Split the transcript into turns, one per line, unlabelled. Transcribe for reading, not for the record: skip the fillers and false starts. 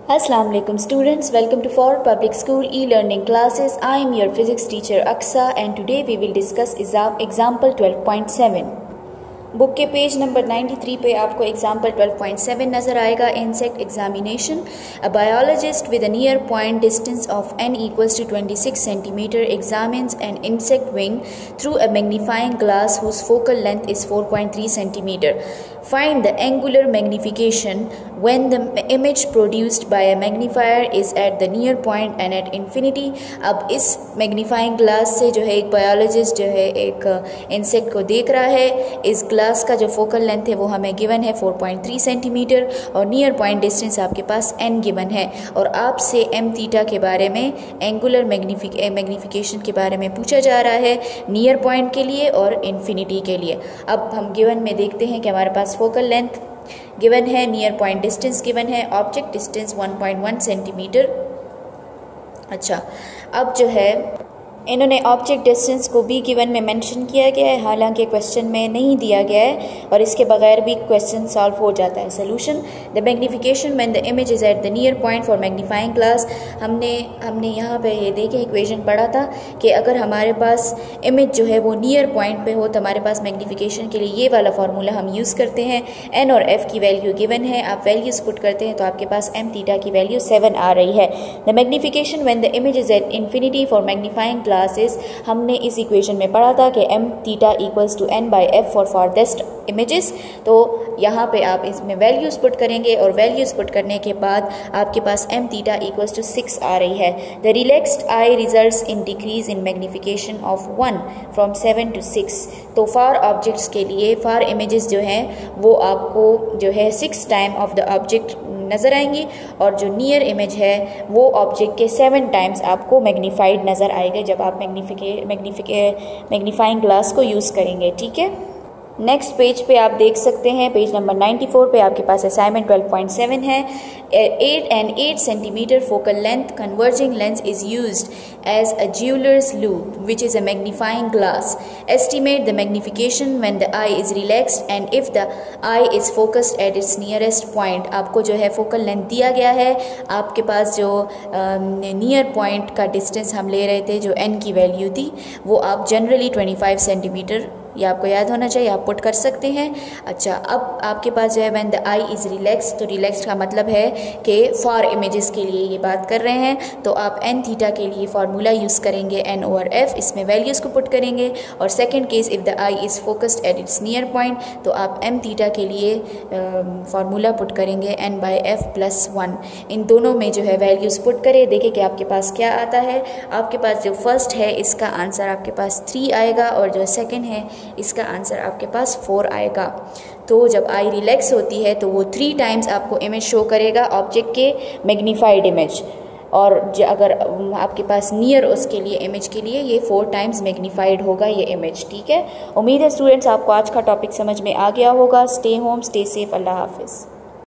Assalamu alaikum students, welcome to For Public School e-learning classes. I am your physics teacher Aksa and today we will discuss example 12.7. Book के page number 93 पे आपको example 12.7 नज़र आएगा. Insect examination. A biologist with a near point distance of n equals to 26 centimeter examines an insect wing through a magnifying glass whose focal length is 4.3 centimeter. Find the angular magnification when the image produced by a magnifier is at the near point and at infinity. अब इस magnifying glass से जो है एक biologist जो है एक insect को देख रहा है. इस ग्लास का जो फोकल लेंथ है वो हमें गिवन है 4.3 सेंटीमीटर और नियर पॉइंट डिस्टेंस आपके पास n गिवन है और आपसे m थीटा के बारे में एंगुलर मैग्निफिकेशन के बारे में पूछा जा रहा है नियर पॉइंट के लिए और इन्फिनिटी के लिए. अब हम गिवन में देखते हैं कि हमारे पास फोकल लेंथ गिवन है, नियर पॉइंट डिस्टेंस गिवन है, ऑब्जेक्ट डिस्टेंस 1.1 सेंटीमीटर. अच्छा, अब जो है इन्होंने ऑब्जेक्ट डिस्टेंस को भी गिवन में मेंशन किया गया है, हालांकि क्वेश्चन में नहीं दिया गया है और इसके बगैर भी क्वेश्चन सॉल्व हो जाता है. Solution. The magnification when the image is at the near point for magnifying glass. हमने यहाँ पे ये देखे इक्वेशन पढ़ा था कि अगर हमारे पास इमेज जो है वो नियर पॉइंट पे हो तो हमारे पास मैग्निफिकेशन के लिए ये वाला फार्मूला हम यूज़ करते हैं. एन और एफ की वैल्यू गिवन है, आप वैल्यूज पुट करते हैं तो आपके पास एम थीटा की वैल्यू 7 आ रही है. The magnification when the image is at infinity for magnifying classes. हमने इस इक्वेशन में पढ़ा था कि m theta equals to n by F for farthest images. तो यहाँ पे आप इसमें वैल्यूज पुट करेंगे और वैल्यूज पुट करने के बाद आपके पास m थीटा इक्वल्स टू 6 आ रही है. The relaxed eye results in decrease in magnification of 1 from 7 to 6. तो फार ऑब्जेक्ट्स के लिए फार इमेजेस जो हैं वो आपको जो है 6 टाइम ऑफ द ऑब्जेक्ट नज़र आएंगी और जो नियर इमेज है वो ऑब्जेक्ट के 7 टाइम्स आपको मैग्नीफाइड नज़र आएगा जब आप मैग्नीफाइंग ग्लास को यूज़ करेंगे. ठीक है, नेक्स्ट पेज पे आप देख सकते हैं, पेज नंबर 94 पे आपके पास असाइनमेंट 12.7 है. 8 centimetre focal length converging lens is used as a jeweller's loupe which is a magnifying glass. Estimate the magnification when the eye is relaxed and if the eye is focused at its nearest point. आपको जो है focal length दिया गया है, आपके पास जो near point का डिस्टेंस हम ले रहे थे जो n की वैल्यू थी वो आप जनरली 25 सेंटीमीटर, ये आपको याद होना चाहिए, आप पुट कर सकते हैं. अच्छा, अब आपके पास जो है when the eye is relax, तो रिलैक्स का मतलब है कि फॉर इमेजेस के लिए ये बात कर रहे हैं तो आप एन थीटा के लिए फार्मूला यूज़ करेंगे एन ओवर एफ, इसमें वैल्यूज़ को पुट करेंगे. और second case if the eye is focused at its near point तो आप एम थीटा के लिए फार्मूला पुट करेंगे एन बाई एफ प्लस 1. इन दोनों में जो है वैल्यूज़ पुट करें, देखिए कि आपके पास क्या आता है. आपके पास जो फर्स्ट है इसका आंसर आपके पास 3 आएगा और जो सेकेंड है इसका आंसर आपके पास 4 आएगा. तो जब आई रिलैक्स होती है तो वो 3 टाइम्स आपको इमेज शो करेगा ऑब्जेक्ट के मैग्नीफाइड इमेज और अगर आपके पास नियर उसके लिए इमेज के लिए ये 4 टाइम्स मैग्नीफाइड होगा ये इमेज. ठीक है, उम्मीद है स्टूडेंट्स आपको आज का टॉपिक समझ में आ गया होगा. स्टे होम, स्टे सेफ, अल्लाह हाफिज़.